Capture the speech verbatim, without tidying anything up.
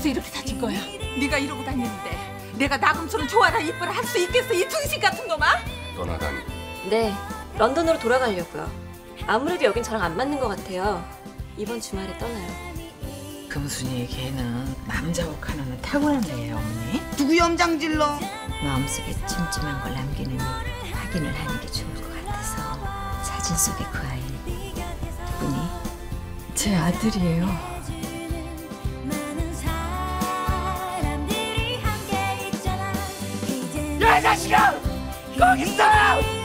어디서 이렇게 사진 거야? 네가 이러고 다니는데 내가 나금처럼 좋아라 이쁘라 할 수 있겠어? 이 등신 같은 놈아? 떠나다니. 네, 런던으로 돌아가려고요. 아무래도 여긴 저랑 안 맞는 것 같아요. 이번 주말에 떠나요. 금순이의 개는 남자 혹하는 타고난 애예요, 어머니. 누구 염장질러? 마음속에 찜찜한 걸 남기느니 확인을 하는 게 좋을 것 같아서. 사진 속의 그 아이 누구니? 제 아들이에요. 야, 이 자식아! 거기 있어!